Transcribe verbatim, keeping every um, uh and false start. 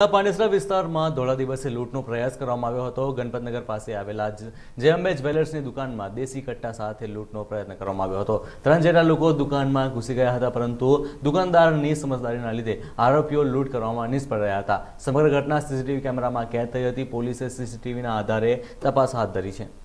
પાંડેસરા વિસ્તારમાં ધોળા દિવસે લૂંટનો પ્રયાસ કરવામાં આવ્યો હતો। ગણપતનગર પાસે આવેલા જય અંબે જ્વેલર્સની દુકાનમાં દેશી કટ્ટા સાથે લૂંટનો પ્રયત્ન કરવામાં આવ્યો હતો। ત્રણ જેટલા લોકો દુકાનમાં ઘૂસી ગયા હતા, પરંતુ દુકાનદારની સમજદારીના લીધે આરોપીઓ લૂંટ કરવામાં નિષ્ફળ રહ્યા હતા। સમગ્ર ઘટના સીસીટીવી કેમેરામાં કેદ થઈ હતી। પોલીસે સીસીટીવીના આધારે તપાસ હાથ ધરી છે।